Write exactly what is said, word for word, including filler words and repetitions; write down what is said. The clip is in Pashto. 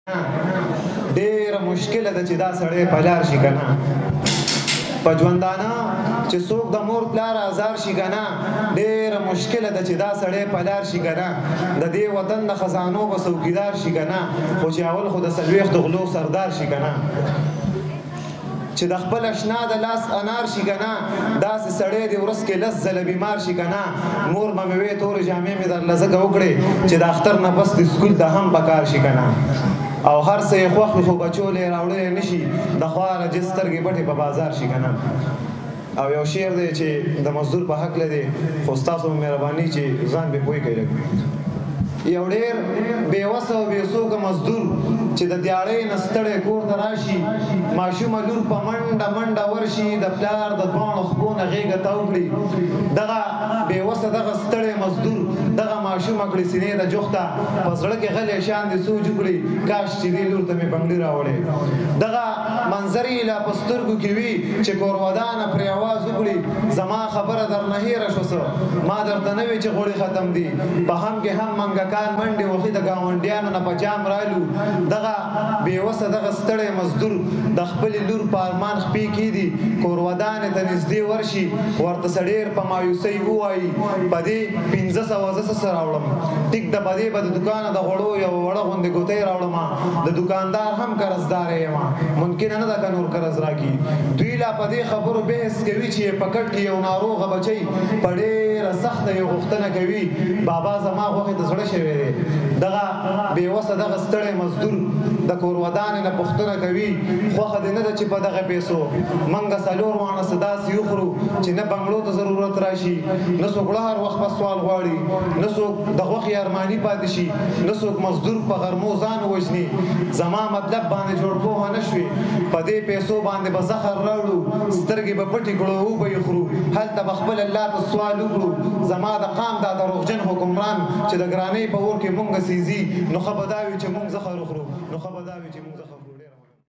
ډېره مشکله ده چې دا سړی په لار شي که نه په ژوندانه چې څوک د مور پلار ازار شي که نه ډېره مشکله ده چې دا سړی په لار شي که نه د دې وطن د خزانو به څوکیدار شي که نه خو چې اول خو د څلوېښتو غلو سردار شي که نه چې د خپل اشنا د لاس انار شي که نه داسې سړی د ورځ کې لس ځله بیمار شي که نه مور به مې وې تورې جامې مې درله ځکه وکړې چې د اختر نه بس د سکول ته هم پکار شي که نه او هر څه یې خوښ وي خو بچو له یې راوړلی نه شي د خوا رجز سترګې پټې په بازار شي که نه او یو شعر دی چې د مزدور په حق دی خو ستاسو مهرباني چې ځان پرې پوه کوي یو ډېر بېوسه او بېڅوکه مزدور چې د دیاړۍ نه ستړی کور ته راشي ماشومه لور په منډه منډه ورشي د پلار د دواړو خپو نه غېږه تاو کړي دغه بېوسه دغه ستړی مزدور دغه ماشومه کړي سینې ته جوخته په زړه کې غلی شان دې سوچ وکړي کاش چې دې لور ته مې بنګړي راوړې دغه منظر یې لا په سترګو کې وي چې کورودانه پرې اواز وکړي زما خبره درنه هېره شو څه ما درته نه وي چې غوړي ختم دي په هم کې هم منګه کان منډې وخي د ګاونډیانو نه په جام رالو دغه بېوسه دغه ستړی مزدور د خپلې لور په ارمان خپې کېدي کورودانې ته نږدې ورشي ورته څه ډېر په مایوسۍ ووایي په دې پنځه سوه زه څه څه راوړم ټیک ده په دې به د دوکانه د غوړو یوه وړه غوندې ګوتۍ راوړمه د دوکاندار هم قرضداره یم ممکنه نه ده که نور قرض راکړي دوی لا په دې خبرو بحث کوي چې په کټ کې یو ناروغه بچی په ډېره سخته یې غوښتنه کوي بابا زما غوښې ته زړه شوی دی دغه بېوسه دغه ستړی مزدور د کورودانې نه پوښتنه کوي خوښه دې نه ده چې په دغه پیسو موږ څلور واڼه څه داسې وخورو چې نه بنګلو ته ضرورت راشي نه څوک له هر وخت په سوال غواړي نه څوک د غوښې ارماني پاتې شي نه څوک مزدور په غرمو ځان ووژني زما مطلب باندې جوړ پوهه نه شوې په دې پیسو باندې به زخر راوړو سترګې به پټې کړو وبه یې خورو هلته به خپل الله ته سوال وکړو زما د قام دا دروغجن حکمران چې د ګرانۍ په اور کې مونږ سیزي نو ښه به دا وي چې مونږ زخر وخورو نو ښه به دا وي چې مونږ زخر